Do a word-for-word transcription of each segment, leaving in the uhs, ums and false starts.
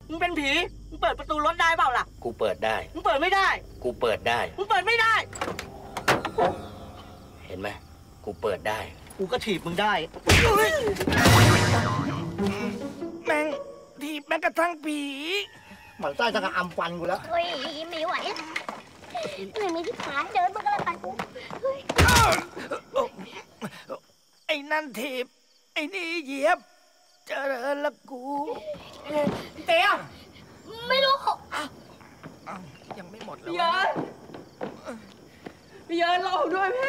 มึงเป็นผีมึงเปิดประตูรถได้เปล่าล่ะกูเปิดได้มึงเปิดไม่ได้กูเปิดได้มึงเปิดไม่ได้เห็นไหมกูเปิดได้กูก็ถีบมึงได้แม่งถีบแม่งกระทั่งผีหมันใต้จะกระอำฟันกูแล้วเฮ้ยไม่ไหวไม่มีที่ขาเดินมันก็แล้วกันกูไอ้นั่นถีบไอ้นี่เหยียบเจริญละกูเตี้ยไม่รู้ยังไม่หมดเลยพี่เยินพี่เยินรอผมด้วยพี่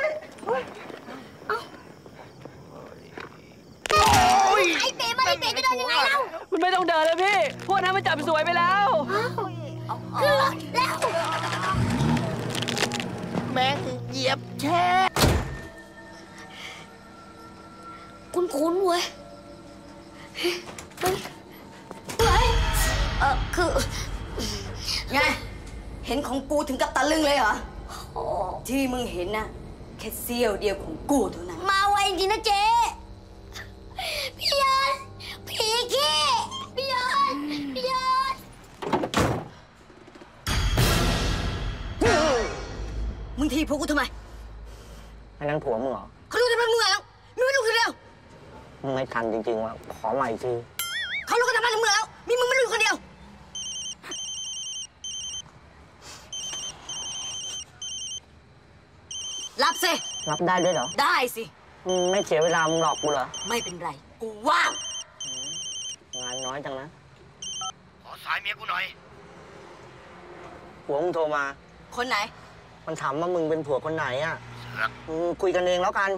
ไอ้เต้มาไอ้เต้จะเดินยังไงเล่ามันไม่ต้องเดินแล้วพี่พวกนั้นมันจับสวยไปแล้วขึ้นรถแล้วแม่งเหยียบแช่คุ้นๆเว้ยเฮ้ยเออคือไงเห็นของกูถึงกับตะลึงเลยเหรอที่มึงเห็นนะแค่เสี้ยวเดียวของกูเท่านั้นมาไวจริงนะเจ๊พี่ยนผีขี้พี่ยนพี่ยนมึงทีพวกกูทำไมอันนั้นผัวมึงเหรอเขารู้จะเป็นมึงแล้วมึงไม่รู้คนเดียวมึงไม่ทันจริงๆว่ะขอใหม่ทีเขารู้กันทำไมถึงมึงแล้วมีมึงไม่รู้คนเดียวรับสิรับได้ด้วยเหรอได้สิมึงไม่เสียเวลามึงหลอกกูเหรอไม่เป็นไรกูว่างงานน้อยจังนะขอสายเมียกูหน่อยผัวมึงโทรมาคนไหนมันถามว่ามึงเป็นผัวคนไหนอ่ะมึงคุยกันเองแล้วกัน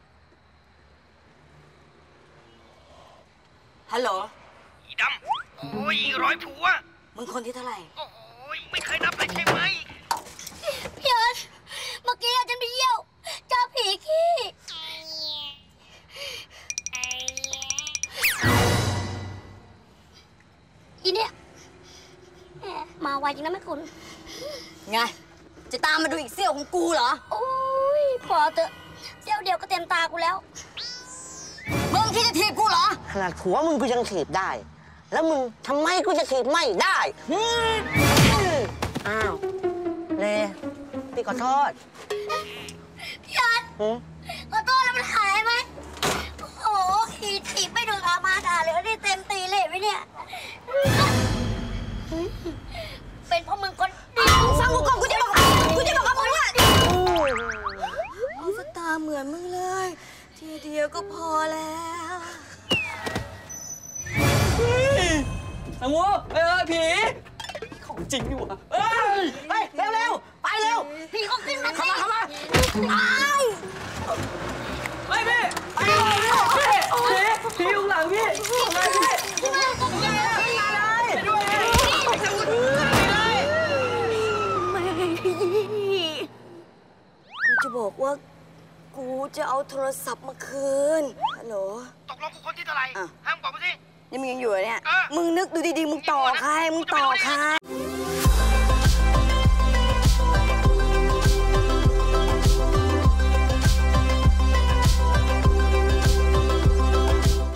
ฮัลโหลอีดำโอ้ยร้อยผัวมึงคนที่เท่าไหร่โอ้ยไม่เคยนับเลยใช่ไหมพี่เอิญเมื่อกี้ฉันไปเยี่ยวเจอผีขี้อีเนี่ยมาไวจริงนะแม่คุณไงจะตามมาดูอีกเสี้ยวของกูเหรอโอ้ยพอเถอะเสี้ยวเดียวก็เต็มตากูแล้วมึงที่จะถีบกูเหรอขนาดผัวมึงกูยังถีบได้แล้วมึงทำไมกูจะถีบไม่ได้อ้าวเลพี่ขอโทษพี่อันขอโทษแล้วมันหายไหมโอ้โหขี่ถีบไม่ดูอามาด่าเลยได้เต็มตีเลยไหมเนี่ยเป็นเพราะมึงคนเดียวฟังกูก่อนกูจะบอกกูจะบอกกับมึงว่าเอาสตาเหมือนมึงเลยทีเดียวก็พอแล้วสังวูเออผีของจริงดีวะเอ้ยไปเร็วเร็วไปเร็วพี่เขาขึ้นมาเข้ามาเข้ามาไปพี่ไปพี่ผีอยู่หลังพี่มาพี่มาเลยด้วยกูจะบอกว่ากูจะเอาโทรศัพท์มาคืนฮัลโหลตกลงกูคนที่เท่าไหร่ห้ามบอกมาสินี่มึงยังอยู่เนี่ยมึงนึกดูดีๆมึงต่อใครมึงต่อใคร